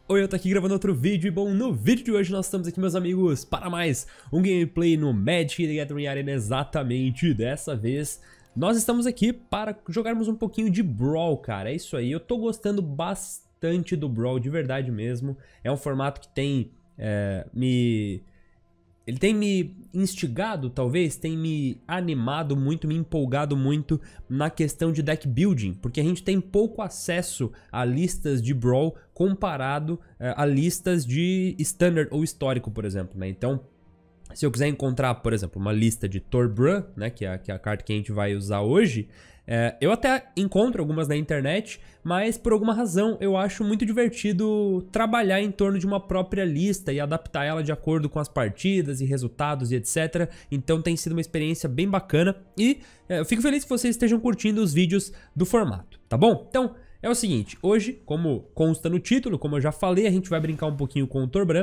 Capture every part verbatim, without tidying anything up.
Oi, eu tô aqui gravando outro vídeo e bom, no vídeo de hoje nós estamos aqui, meus amigos, para mais um gameplay no Magic the Gathering Arena. Exatamente, dessa vez nós estamos aqui para jogarmos um pouquinho de Brawl, cara, é isso aí. Eu tô gostando bastante do Brawl, de verdade mesmo. É um formato que tem é, me... Ele tem me instigado, talvez, tem me animado muito, me empolgado muito na questão de deck building, porque a gente tem pouco acesso a listas de Brawl comparado uh, a listas de Standard ou Histórico, por exemplo, né? Então, se eu quiser encontrar, por exemplo, uma lista de Torbran, né, que é, que é a carta que a gente vai usar hoje, é, eu até encontro algumas na internet, mas por alguma razão eu acho muito divertido trabalhar em torno de uma própria lista e adaptar ela de acordo com as partidas e resultados e etcétera. Então tem sido uma experiência bem bacana e é, eu fico feliz que vocês estejam curtindo os vídeos do formato, tá bom? Então é o seguinte, hoje, como consta no título, como eu já falei, a gente vai brincar um pouquinho com o Torbran.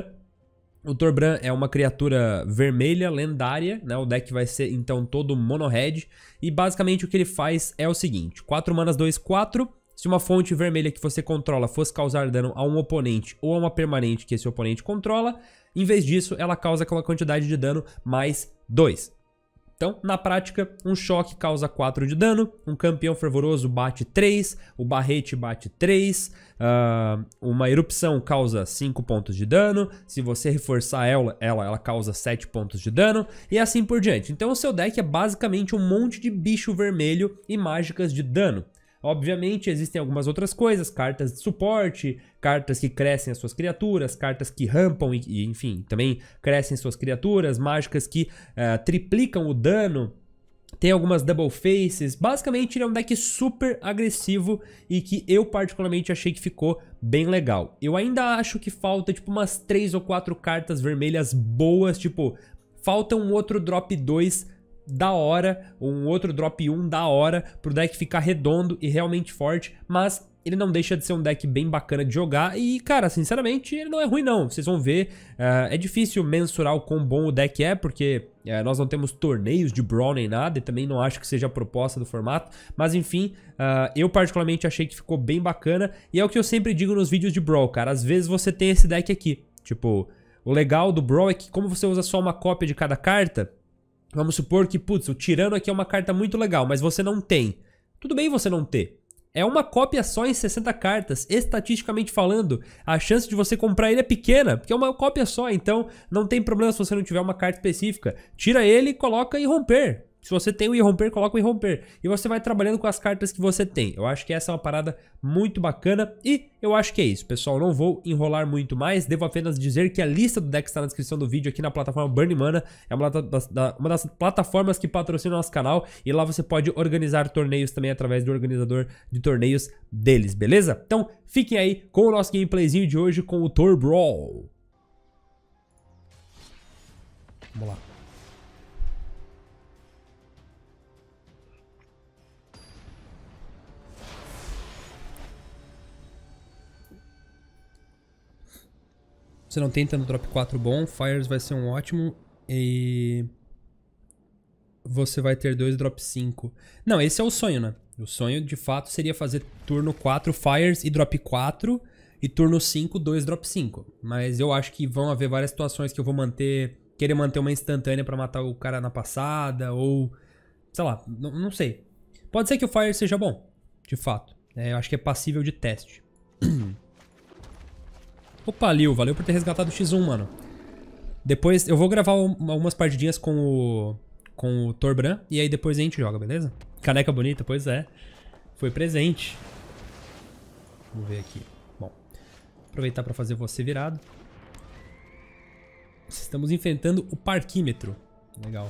O Torbran é uma criatura vermelha, lendária, né? O deck vai ser então todo mono-red. E basicamente o que ele faz é o seguinte: quatro manas, dois, quatro. Se uma fonte vermelha que você controla fosse causar dano a um oponente ou a uma permanente que esse oponente controla, em vez disso ela causa aquela quantidade de dano mais dois. Então, na prática, um choque causa quatro de dano, um campeão fervoroso bate três, o barrete bate três, uh, uma erupção causa cinco pontos de dano, se você reforçar ela, ela, ela causa sete pontos de dano, e assim por diante. Então o seu deck é basicamente um monte de bicho vermelho e mágicas de dano. Obviamente existem algumas outras coisas, cartas de suporte, cartas que crescem as suas criaturas, cartas que rampam e, e enfim, também crescem suas criaturas, mágicas que uh, triplicam o dano, tem algumas double faces. Basicamente ele é um deck super agressivo e que eu particularmente achei que ficou bem legal. Eu ainda acho que falta tipo umas três ou quatro cartas vermelhas boas, tipo, falta um outro drop dois da hora, um outro drop um da hora, pro deck ficar redondo e realmente forte, mas ele não deixa de ser um deck bem bacana de jogar e, cara, sinceramente, ele não é ruim não, vocês vão ver. Uh, é difícil mensurar o quão bom o deck é, porque uh, nós não temos torneios de Brawl nem nada, e também não acho que seja a proposta do formato, mas enfim, uh, eu particularmente achei que ficou bem bacana, e é o que eu sempre digo nos vídeos de Brawl, cara, às vezes você tem esse deck aqui, tipo, o legal do Brawl é que como você usa só uma cópia de cada carta, vamos supor que, putz, o Tirano aqui é uma carta muito legal, mas você não tem. Tudo bem você não ter. É uma cópia só em sessenta cartas. Estatisticamente falando, a chance de você comprar ele é pequena, porque é uma cópia só. Então, não tem problema se você não tiver uma carta específica. Tira ele e coloca Irromper. Se você tem o Irromper, coloca o Irromper. E você vai trabalhando com as cartas que você tem. Eu acho que essa é uma parada muito bacana. E eu acho que é isso, pessoal. Não vou enrolar muito mais. Devo apenas dizer que a lista do deck está na descrição do vídeo aqui na plataforma Burn Mana. É uma das, uma das plataformas que patrocina o nosso canal. E lá você pode organizar torneios também através do organizador de torneios deles, beleza? Então, fiquem aí com o nosso gameplayzinho de hoje com o Torbran. Vamos lá. Você não tenta no drop quatro bom, Fires vai ser um ótimo e você vai ter dois drop cinco. Não, esse é o sonho, né? O sonho de fato seria fazer turno quatro Fires e drop quatro e turno cinco, dois drop cinco. Mas eu acho que vão haver várias situações que eu vou manter, querer manter uma instantânea pra matar o cara na passada ou, sei lá, não sei. Pode ser que o Fire seja bom, de fato. É, eu acho que é passível de teste. Opa, Liu, valeu por ter resgatado o X um, mano. Depois eu vou gravar algumas partidinhas com o com o Torbran e aí depois a gente joga, beleza? Caneca bonita, pois é. Foi presente. Vamos ver aqui. Bom, aproveitar para fazer você virado. Estamos enfrentando o parquímetro. Legal.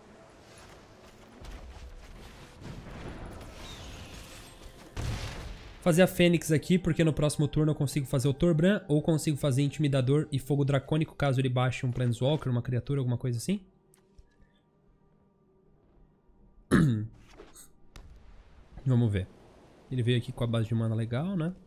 Fazer a Fênix aqui, porque no próximo turno eu consigo fazer o Torbran, ou consigo fazer Intimidador e Fogo Dracônico, caso ele baixe um Planeswalker, uma criatura, alguma coisa assim. Vamos ver. Ele veio aqui com a base de mana legal, né?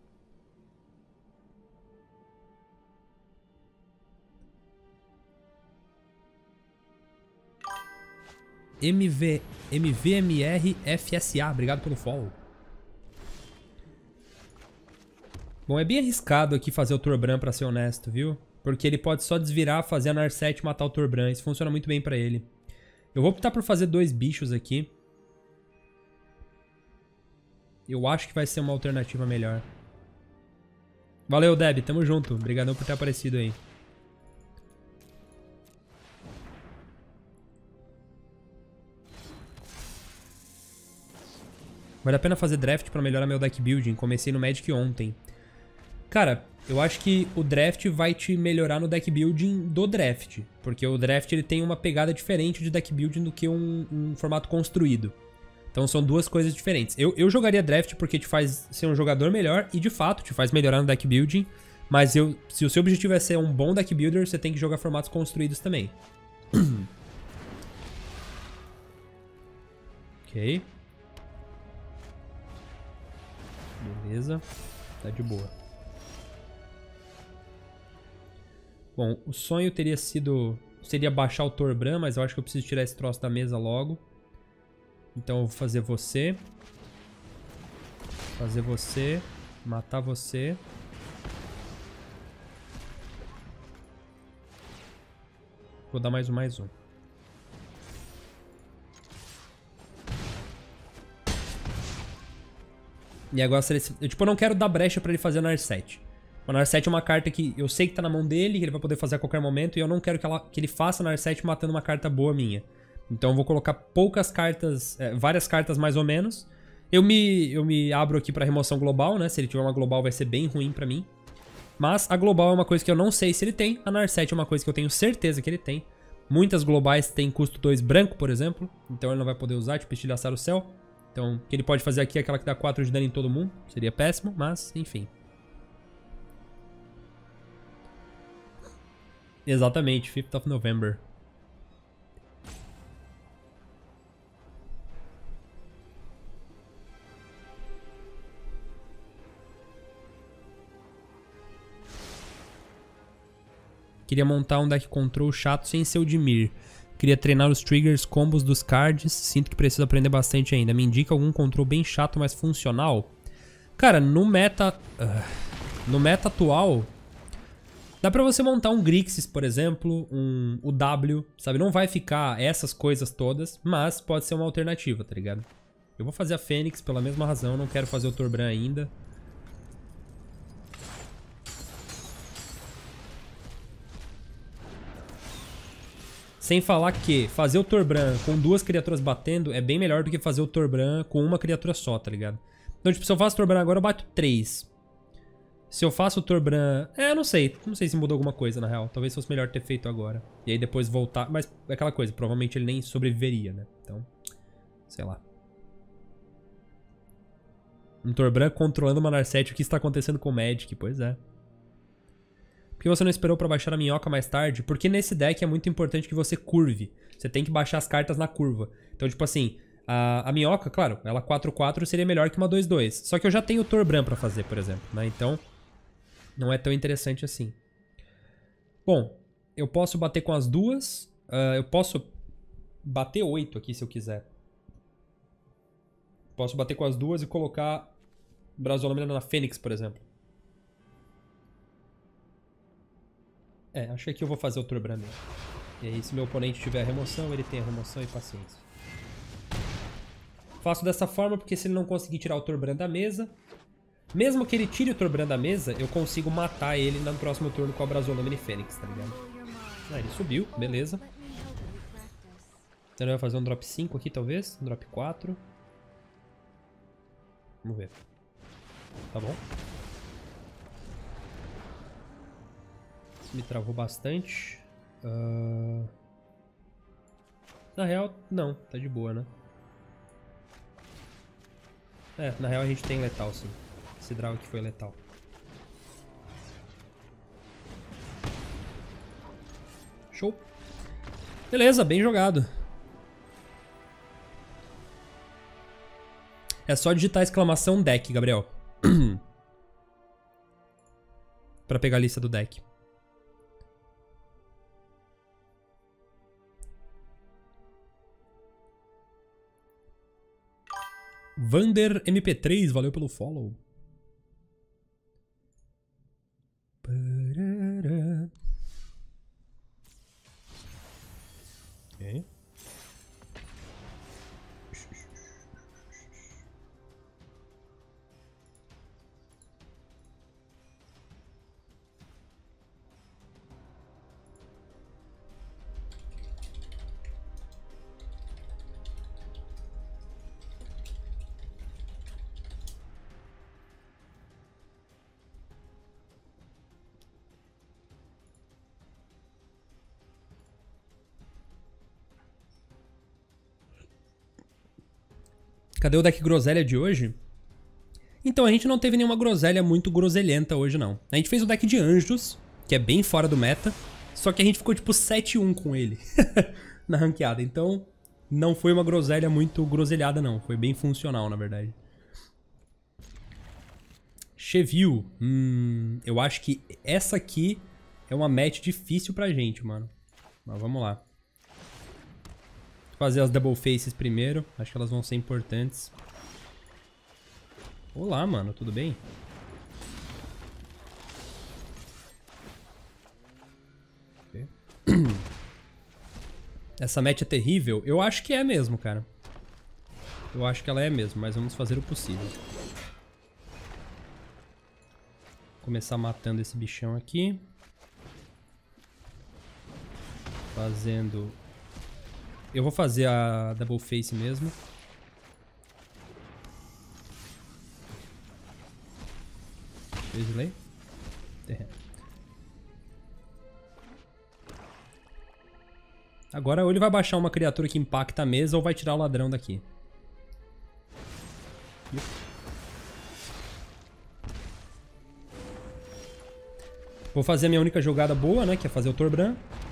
M V M R F S A, obrigado pelo follow. Bom, é bem arriscado aqui fazer o Torbran, pra ser honesto, viu? Porque ele pode só desvirar, fazer a Narset e matar o Torbran. Isso funciona muito bem pra ele. Eu vou optar por fazer dois bichos aqui. Eu acho que vai ser uma alternativa melhor. Valeu, Deb. Tamo junto. Obrigadão por ter aparecido aí. Vale a pena fazer draft pra melhorar meu deck building. Comecei no Magic ontem. Cara, eu acho que o draft vai te melhorar no deck building do draft. Porque o draft ele tem uma pegada diferente de deck building do que um, um formato construído. Então são duas coisas diferentes. Eu, eu jogaria draft porque te faz ser um jogador melhor e de fato te faz melhorar no deck building. Mas eu, se o seu objetivo é ser um bom deck builder, você tem que jogar formatos construídos também. Ok. Beleza. Tá de boa. Bom, o sonho teria sido... Seria baixar o Torbran, mas eu acho que eu preciso tirar esse troço da mesa logo. Então eu vou fazer você. Fazer você. Matar você. Vou dar mais um, mais um. E agora, eu, tipo, eu não quero dar brecha pra ele fazer a Narset. O Narset é uma carta que eu sei que tá na mão dele, que ele vai poder fazer a qualquer momento, e eu não quero que, ela, que ele faça a Narset matando uma carta boa minha. Então eu vou colocar poucas cartas, é, várias cartas mais ou menos. Eu me, eu me abro aqui pra remoção global, né? Se ele tiver uma global vai ser bem ruim pra mim. Mas a global é uma coisa que eu não sei se ele tem, a Narset é uma coisa que eu tenho certeza que ele tem. Muitas globais têm custo dois branco, por exemplo, então ele não vai poder usar, tipo estilhaçar o céu. Então, o que ele pode fazer aqui é aquela que dá quatro de dano em todo mundo. Seria péssimo, mas, enfim. Exatamente, fifth of November. Queria montar um deck control chato sem ser o de Mir. Queria treinar os triggers, combos dos cards. Sinto que preciso aprender bastante ainda. Me indica algum control bem chato, mas funcional? Cara, no meta... Uh, no meta atual... Dá pra você montar um Grixis, por exemplo, um o W, sabe? Não vai ficar essas coisas todas, mas pode ser uma alternativa, tá ligado? Eu vou fazer a Fênix pela mesma razão, não quero fazer o Torbran ainda. Sem falar que fazer o Torbran com duas criaturas batendo é bem melhor do que fazer o Torbran com uma criatura só, tá ligado? Então, tipo, se eu faço o Torbran agora, eu bato três. Se eu faço o Torbran... É, não sei. Não sei se mudou alguma coisa, na real. Talvez fosse melhor ter feito agora. E aí depois voltar... Mas é aquela coisa. Provavelmente ele nem sobreviveria, né? Então, sei lá. Um Torbran controlando uma Narset. O que está acontecendo com o Magic? Pois é. Por que você não esperou pra baixar a minhoca mais tarde? Porque nesse deck é muito importante que você curve. Você tem que baixar as cartas na curva. Então, tipo assim... A, a minhoca, claro, ela quatro quatro seria melhor que uma dois dois. Só que eu já tenho o Torbran pra fazer, por exemplo, né? Então... Não é tão interessante assim. Bom, eu posso bater com as duas. Uh, eu posso bater oito aqui se eu quiser. Posso bater com as duas e colocar Brasolâmina na Fênix, por exemplo. É, acho que aqui eu vou fazer o Torbran mesmo. E aí se meu oponente tiver a remoção, ele tem a remoção e paciência. Faço dessa forma porque se ele não conseguir tirar o Torbran da mesa... Mesmo que ele tire o Torbran da mesa, eu consigo matar ele no próximo turno com a Brasolâmina e Fênix, tá ligado? Ah, ele subiu, beleza. Então ele vai fazer um drop cinco aqui, talvez. Um drop quatro. Vamos ver. Tá bom. Isso me travou bastante. Uh... Na real, não. Tá de boa, né? É, na real a gente tem letal, sim. Esse draw aqui foi letal. Show. Beleza, bem jogado. É só digitar exclamação deck, Gabriel. Pra pegar a lista do deck. Vander M P três, valeu pelo follow. Cadê o deck groselha de hoje? Então, a gente não teve nenhuma groselha muito groselhenta hoje, não. A gente fez o deck de anjos, que é bem fora do meta, só que a gente ficou tipo sete a um com ele na ranqueada. Então, não foi uma groselha muito groselhada, não. Foi bem funcional, na verdade. Cheville. Hum, eu acho que essa aqui é uma match difícil pra gente, mano. Mas vamos lá. Vou fazer as double faces primeiro. Acho que elas vão ser importantes. Olá, mano. Tudo bem? Okay. Essa match é terrível? Eu acho que é mesmo, cara. Eu acho que ela é mesmo, mas vamos fazer o possível. Começar matando esse bichão aqui. Fazendo... Eu vou fazer a double face mesmo. Slay. Agora ou ele vai baixar uma criatura que impacta a mesa ou vai tirar o ladrão daqui. Vou fazer a minha única jogada boa, né? Que é fazer o Torbran.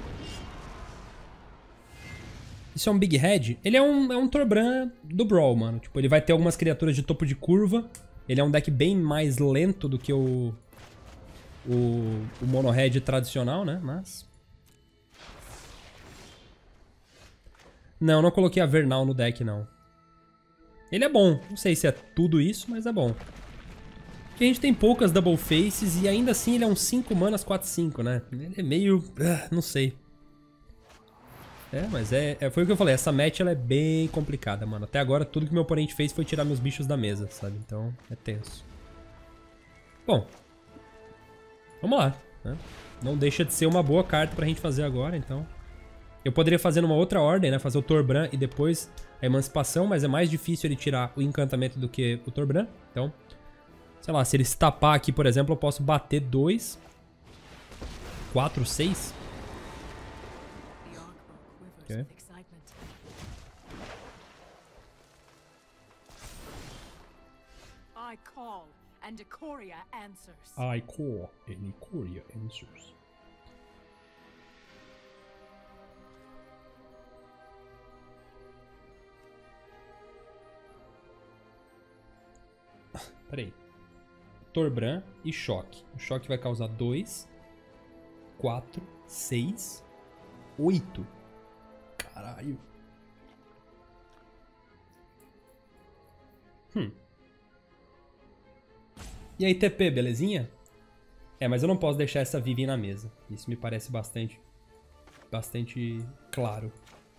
Isso é um Big Head? Ele é um, é um Torbran do Brawl, mano. Tipo, ele vai ter algumas criaturas de topo de curva. Ele é um deck bem mais lento do que o... O, o Mono Red tradicional, né? Mas... Não, não coloquei a Vernal no deck, não. Ele é bom. Não sei se é tudo isso, mas é bom. Porque a gente tem poucas Double Faces e ainda assim ele é um cinco manas quatro cinco, né? Ele é meio... Uh, não sei. É, mas é, é, foi o que eu falei. Essa match ela é bem complicada, mano. Até agora tudo que meu oponente fez foi tirar meus bichos da mesa, sabe? Então é tenso. Bom. Vamos lá, né? Não deixa de ser uma boa carta pra gente fazer agora, então... Eu poderia fazer numa outra ordem, né? Fazer o Torbran e depois a Emancipação, mas é mais difícil ele tirar o encantamento do que o Torbran. Então, sei lá, se ele se tapar aqui, por exemplo, eu posso bater dois, quatro, seis. Okay. I call and Ikoria answers. I call and Ikoria answers. Peraí. Torbran e choque. O choque vai causar dois, quatro, seis, oito. Caralho. Hum. E aí, T P, belezinha? É, mas eu não posso deixar essa Vivian na mesa. Isso me parece bastante... Bastante claro.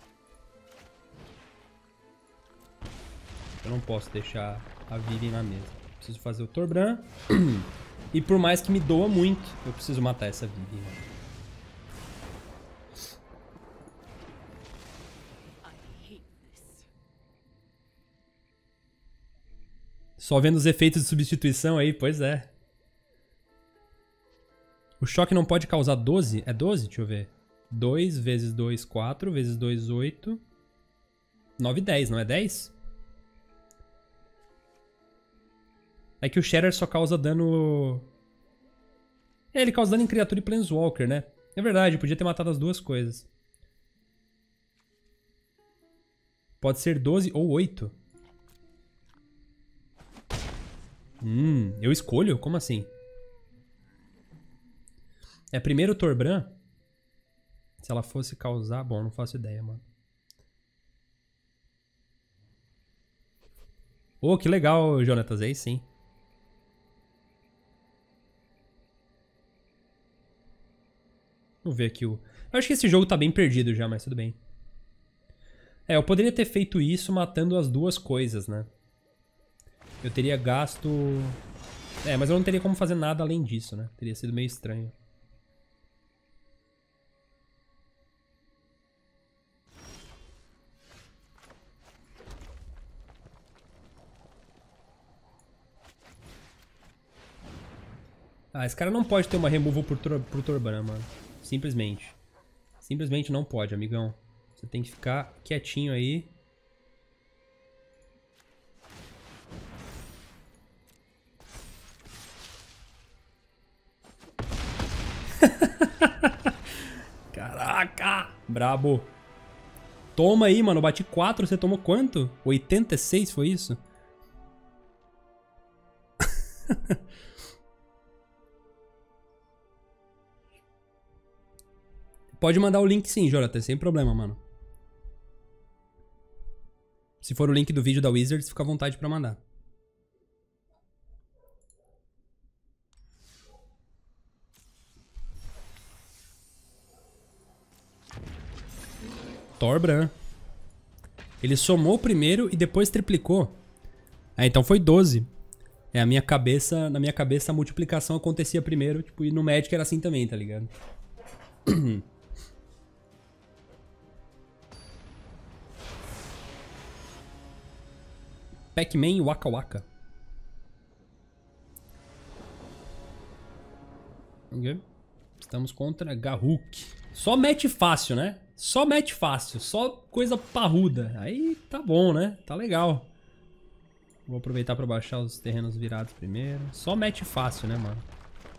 Eu não posso deixar a Vivian na mesa. Preciso fazer o Torbran. E por mais que me doa muito, eu preciso matar essa Vivian. Só vendo os efeitos de substituição aí, pois é. O choque não pode causar doze? É doze? Deixa eu ver. dois vezes dois, quatro. Vezes dois, oito. nove, dez, não é dez? É que o Shatter só causa dano... É, ele causa dano em criatura e Planeswalker, né? É verdade, podia ter matado as duas coisas. Pode ser doze ou oito. Hum, eu escolho? Como assim? É primeiro o Torbran? Se ela fosse causar... Bom, não faço ideia, mano. Oh, que legal, Jonatas. Aí sim. Vamos ver aqui o... Eu acho que esse jogo tá bem perdido já, mas tudo bem. É, eu poderia ter feito isso matando as duas coisas, né? Eu teria gasto... É, mas eu não teria como fazer nada além disso, né? Teria sido meio estranho. Ah, esse cara não pode ter uma removal pro, tor pro Torbran, mano. Simplesmente. Simplesmente não pode, amigão. Você tem que ficar quietinho aí. Caraca! Brabo. Toma aí, mano. Eu bati quatro, você tomou quanto? oitenta e seis, foi isso? Pode mandar o link sim, Jonathan, sem problema, mano. Se for o link do vídeo da Wizards, fica à vontade pra mandar. Torbran. Ele somou o primeiro e depois triplicou. Ah, então foi doze. É, a minha cabeça, na minha cabeça a multiplicação acontecia primeiro, tipo, e no Magic era assim também, tá ligado? Pac-Man Waka Waka. Ok. Estamos contra Garruk. Só match fácil, né? Só match fácil. Só coisa parruda. Aí tá bom, né? Tá legal. Vou aproveitar pra baixar os terrenos virados primeiro. Só match fácil, né, mano?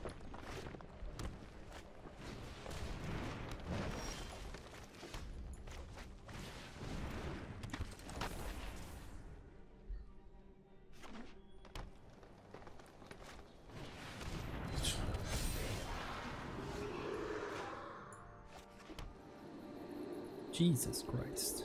Jesus Christ.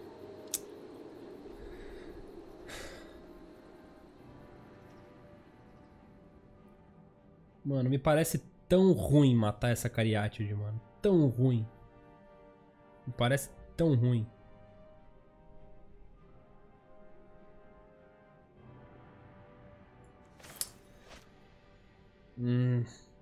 Mano, me parece tão ruim matar essa Cariátide, mano. Tão ruim. Me parece tão ruim. Hum...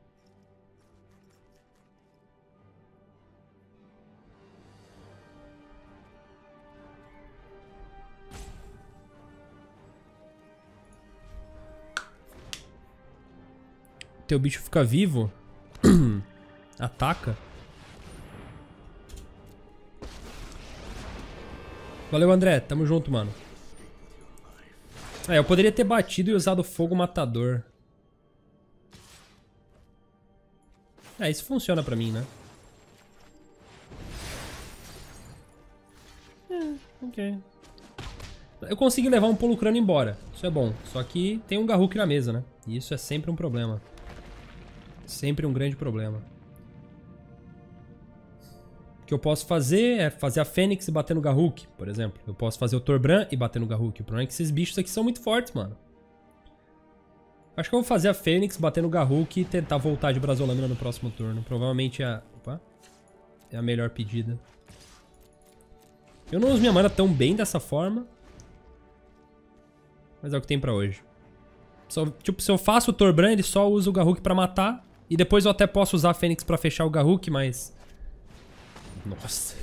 Teu bicho fica vivo? Ataca? Valeu, André. Tamo junto, mano. É, eu poderia ter batido e usado fogo matador. É, isso funciona pra mim, né? É, ok. Eu consegui levar um Polucrano embora. Isso é bom. Só que tem um Garruk na mesa, né? E isso é sempre um problema. Sempre um grande problema. O que eu posso fazer é fazer a Fênix e bater no Garruk, por exemplo. Eu posso fazer o Torbran e bater no Garruk. O problema é que esses bichos aqui são muito fortes, mano. Acho que eu vou fazer a Fênix, bater no Garruk e tentar voltar de Brasolâmina no próximo turno. Provavelmente é a... Opa. É a melhor pedida. Eu não uso minha mana tão bem dessa forma. Mas é o que tem pra hoje. Só, tipo, se eu faço o Torbran, ele só usa o Garruk pra matar. E depois eu até posso usar a Fênix pra fechar o Garruk, mas... Nossa.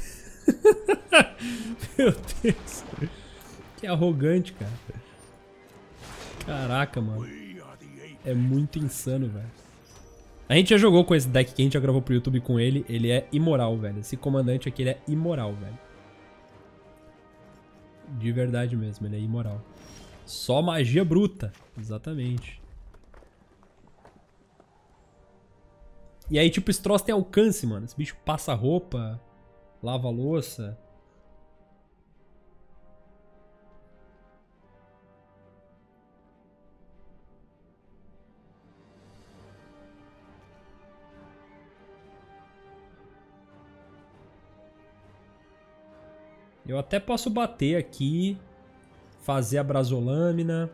Meu Deus. Que arrogante, cara. Caraca, mano. É muito insano, velho. A gente já jogou com esse deck que a gente já gravou pro YouTube com ele. Ele é imoral, velho. Esse comandante aqui, ele é imoral, velho. De verdade mesmo, ele é imoral. Só magia bruta. Exatamente. E aí, tipo, esse troço tem alcance, mano. Esse bicho passa roupa, lava a louça. Eu até posso bater aqui, fazer a Brasolâmina.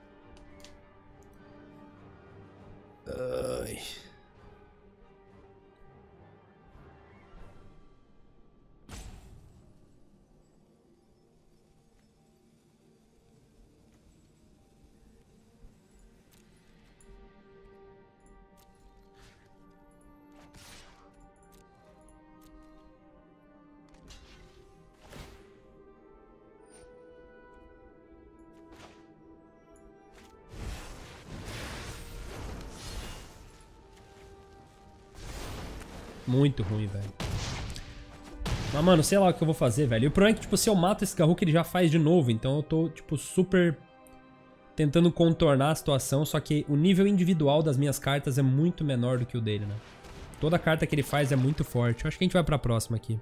Ai... Muito ruim, velho. Mas, mano, sei lá o que eu vou fazer, velho. E o problema é que, tipo, se eu mato esse Garruk, ele já faz de novo. Então eu tô, tipo, super tentando contornar a situação. Só que o nível individual das minhas cartas é muito menor do que o dele, né? Toda carta que ele faz é muito forte. Eu acho que a gente vai pra próxima aqui.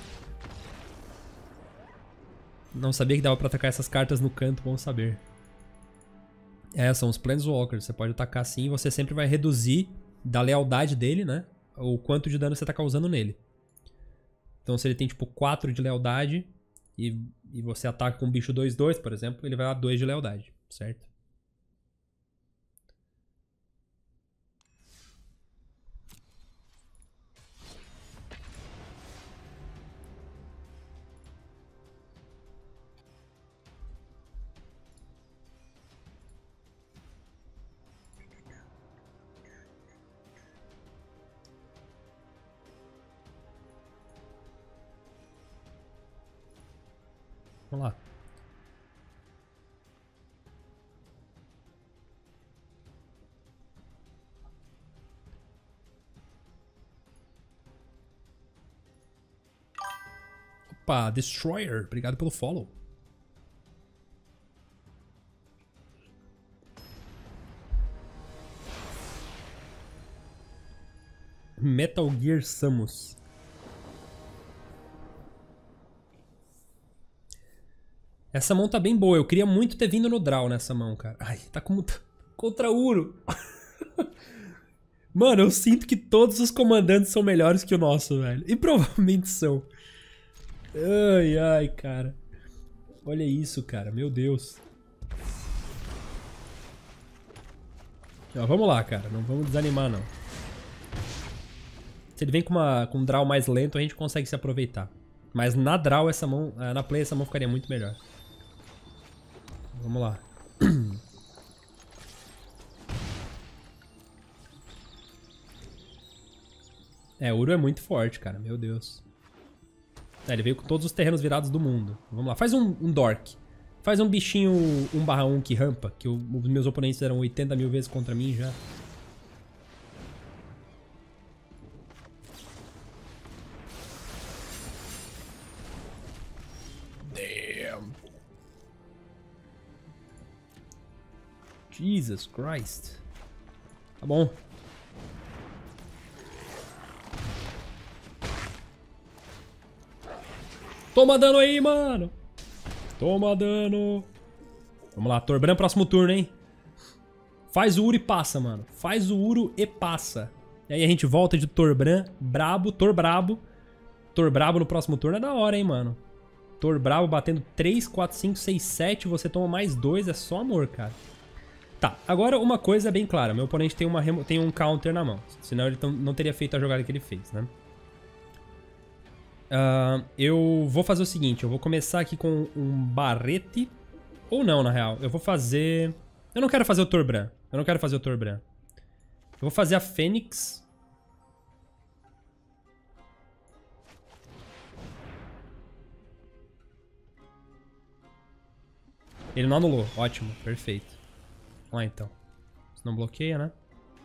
Não sabia que dava pra atacar essas cartas no canto, bom saber. É, são os Planeswalkers. Você pode atacar assim e você sempre vai reduzir da lealdade dele, né? O quanto de dano você tá causando nele. Então se ele tem tipo quatro de lealdade e, e você ataca com um bicho dois dois, por exemplo, ele vai dar dois de lealdade, certo? Vamos lá. Opa, Destroyer. Obrigado pelo follow. Metal Gear Samus. Essa mão tá bem boa. Eu queria muito ter vindo no draw nessa mão, cara. Ai, tá como... contra Uro. Mano, eu sinto que todos os comandantes são melhores que o nosso, velho. E provavelmente são. Ai, ai, cara. Olha isso, cara. Meu Deus. Ó, vamos lá, cara. Não vamos desanimar, não. Se ele vem com, uma, com um draw mais lento, a gente consegue se aproveitar. Mas na draw, essa mão... Na play, essa mão ficaria muito melhor. Vamos lá. É, o Uro é muito forte, cara. Meu Deus. É, ele veio com todos os terrenos virados do mundo. Vamos lá. Faz um, um Dork. Faz um bichinho um barra um que rampa. Que o, os meus oponentes eram oitenta mil vezes contra mim já. Damn. Jesus Christ. Tá bom. Toma dano aí, mano. Toma dano. Vamos lá, Torbran, próximo turno, hein. Faz o Uro e passa, mano. Faz o Uro e passa. E aí a gente volta de Torbran, brabo, Tor brabo. Tor brabo no próximo turno é da hora, hein, mano. Tor brabo batendo três, quatro, cinco, seis, sete. Você toma mais dois, é só amor, cara. Tá, agora uma coisa é bem clara. Meu oponente tem, uma remo... tem um counter na mão. Senão ele não teria feito a jogada que ele fez, né? Uh, eu vou fazer o seguinte, eu vou começar aqui com um Barrete. Ou não, na real. Eu vou fazer... Eu não quero fazer o Torbran. Eu não quero fazer o Torbran. Eu vou fazer a Fênix. Ele não anulou. Ótimo, perfeito. Vamos lá, então. Isso não bloqueia, né?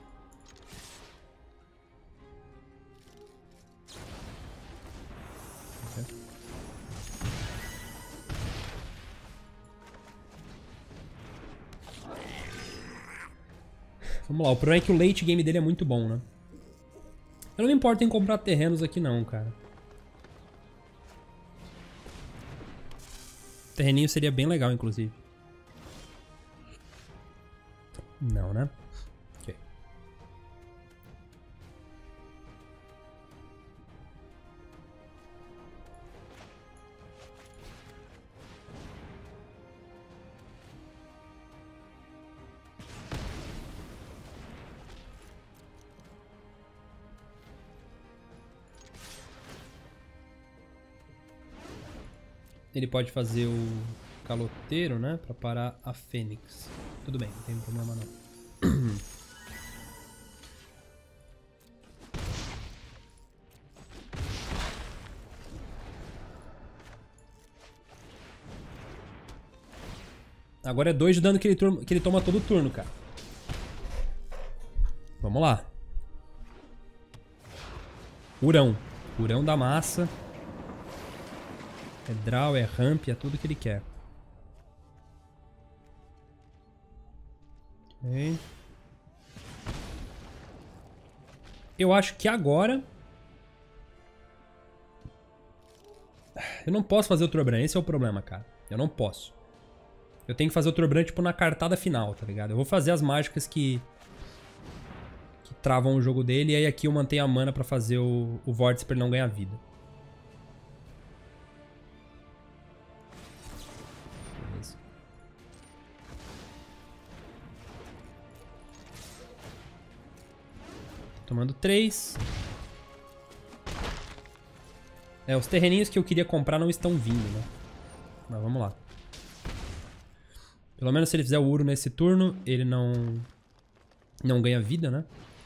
Vamos lá, o problema é que o late game dele é muito bom, né? Eu não me importo em comprar terrenos aqui não, cara. Terreninho seria bem legal, inclusive. Não, né? Ok. Ele pode fazer o caloteiro, né? Pra parar a Fênix. Tudo bem, não tem problema não. Agora é dois de dano que ele, que ele toma todo turno, cara. Vamos lá. Urão. Urão da massa. É draw, é ramp, é tudo que ele quer. Ok. Eu acho que agora... Eu não posso fazer o Torbran, esse é o problema, cara. Eu não posso. Eu tenho que fazer o Torbran, tipo, na cartada final, tá ligado? Eu vou fazer as mágicas que... que travam o jogo dele, e aí aqui eu mantenho a mana pra fazer o, o Vórtice pra ele não ganhar vida. Beleza. Tomando três. É, os terreninhos que eu queria comprar não estão vindo, né? Mas vamos lá. Pelo menos se ele fizer o Uro nesse turno, ele não... não ganha vida, né?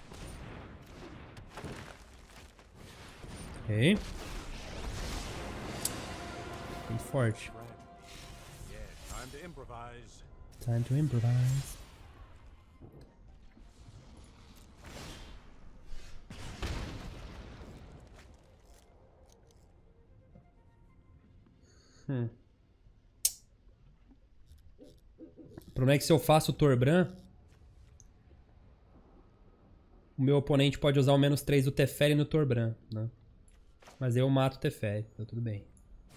Ok. Bem forte. Time to improvise. Hum. O problema é que se eu faço o Torbran, o meu oponente pode usar o menos três do Teferi no Torbran, né? Mas eu mato o Teferi, então tudo bem.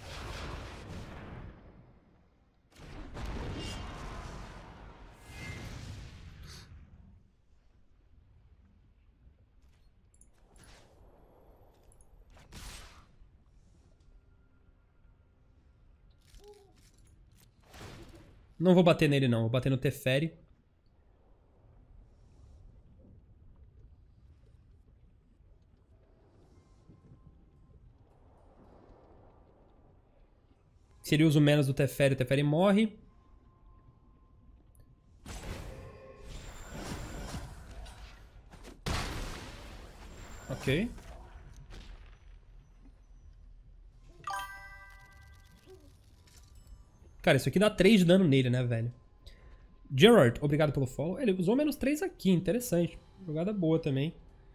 Não vou bater nele não, vou bater no Teferi. Se ele usa o menos do Teferi, o Teferi morre. Ok. Cara, isso aqui dá três de dano nele, né, velho? Gerard, obrigado pelo follow. Ele usou menos três aqui, interessante. Jogada boa também.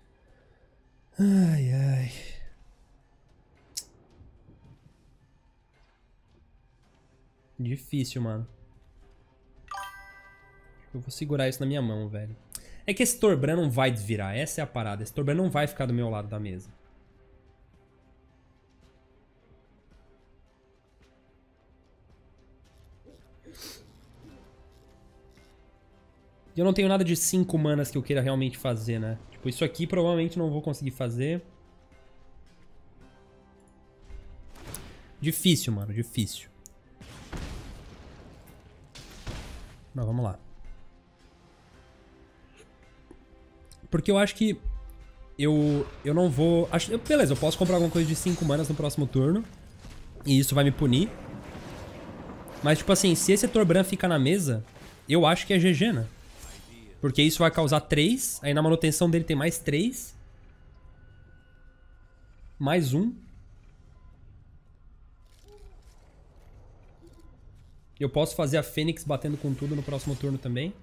Ai, ai. Difícil, mano. Eu vou segurar isso na minha mão, velho. É que esse Torbran não vai desvirar, essa é a parada. Esse Torbran não vai ficar do meu lado da mesa. E eu não tenho nada de cinco manas que eu queira realmente fazer, né? Tipo, isso aqui provavelmente não vou conseguir fazer. Difícil, mano, difícil. Mas vamos lá. Porque eu acho que eu, eu não vou... Acho, beleza, eu posso comprar alguma coisa de cinco manas no próximo turno. E isso vai me punir. Mas, tipo assim, se esse Torbran ficar na mesa, eu acho que é G G, né? Porque isso vai causar três. Aí na manutenção dele tem mais três. Mais um. Eu posso fazer a Fênix batendo com tudo no próximo turno também.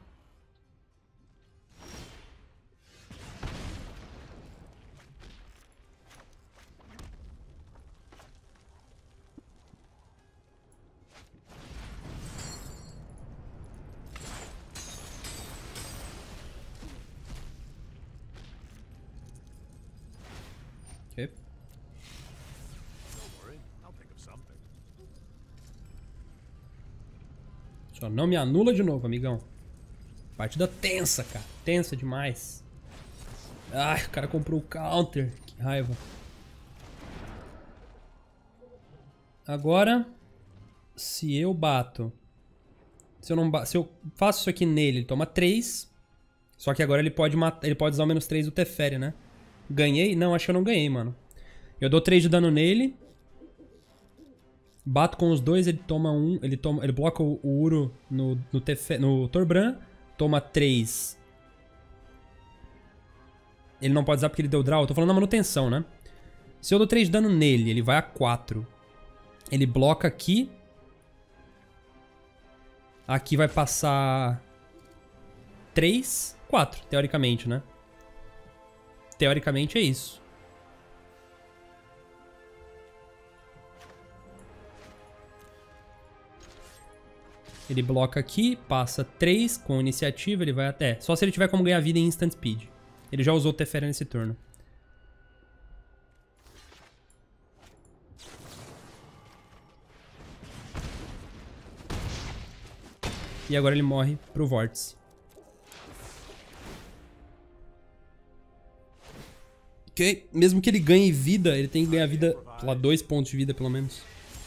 Ok. Só não me anula de novo, amigão. Partida tensa, cara. Tensa demais. Ai, o cara comprou o counter. Que raiva. Agora, se eu bato... Se eu, não ba... se eu faço isso aqui nele, ele toma três. Só que agora ele pode, matar... ele pode usar o menos três do Teferi, né? Ganhei? Não, acho que eu não ganhei, mano. Eu dou três de dano nele. Bato com os dois, ele toma um... Ele, toma, ele bloca o, o Uro no, no, Tefe, no Torbran. Toma três. Ele não pode usar porque ele deu draw. Eu tô falando da manutenção, né? Se eu dou três de dano nele, ele vai a quatro. Ele bloca aqui. Aqui vai passar... três, quatro, teoricamente, né? Teoricamente é isso. Ele bloca aqui, passa três com iniciativa, ele vai até... Só se ele tiver como ganhar vida em instant speed. Ele já usou o Teferi nesse turno. E agora ele morre pro Vórtice. Ok, mesmo que ele ganhe vida, ele tem que ganhar vida, sei lá, dois pontos de vida pelo menos.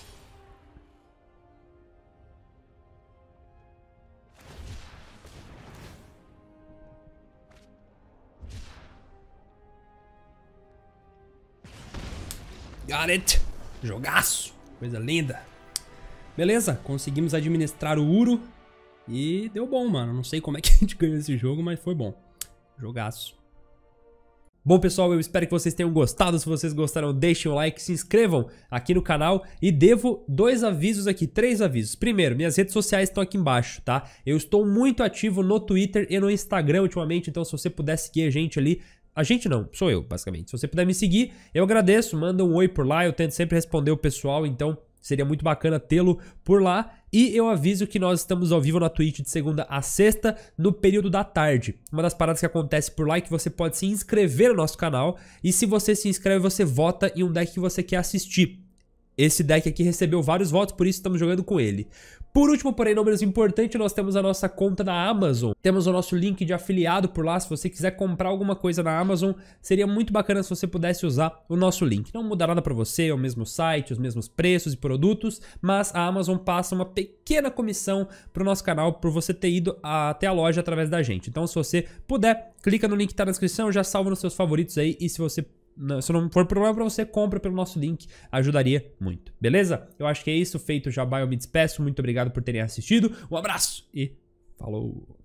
Got it! Jogaço! Coisa linda! Beleza, conseguimos administrar o Uro. E deu bom, mano. Não sei como é que a gente ganhou esse jogo, mas foi bom. Jogaço. Bom, pessoal, eu espero que vocês tenham gostado. Se vocês gostaram, deixem o like, se inscrevam aqui no canal. E devo dois avisos aqui, três avisos. Primeiro, minhas redes sociais estão aqui embaixo, tá? Eu estou muito ativo no Twitter e no Instagram ultimamente, então se você puder seguir a gente ali... A gente não, sou eu, basicamente. Se você puder me seguir, eu agradeço. Manda um oi por lá, eu tento sempre responder o pessoal, então seria muito bacana tê-lo por lá. E eu aviso que nós estamos ao vivo na Twitch de segunda a sexta, no período da tarde. Uma das paradas que acontece por lá é que você pode se inscrever no nosso canal. E se você se inscreve, você vota em um deck que você quer assistir. Esse deck aqui recebeu vários votos, por isso estamos jogando com ele. Por último, porém não menos importante, nós temos a nossa conta da Amazon. Temos o nosso link de afiliado por lá. Se você quiser comprar alguma coisa na Amazon, seria muito bacana se você pudesse usar o nosso link. Não muda nada para você, é o mesmo site, os mesmos preços e produtos, mas a Amazon passa uma pequena comissão para o nosso canal por você ter ido até a loja através da gente. Então, se você puder, clica no link que está na descrição, já salva nos seus favoritos aí, e se você... se não for problema pra você, compra pelo nosso link, ajudaria muito, beleza? Eu acho que é isso, feito o jabá, eu me despeço, muito obrigado por terem assistido, um abraço e falou!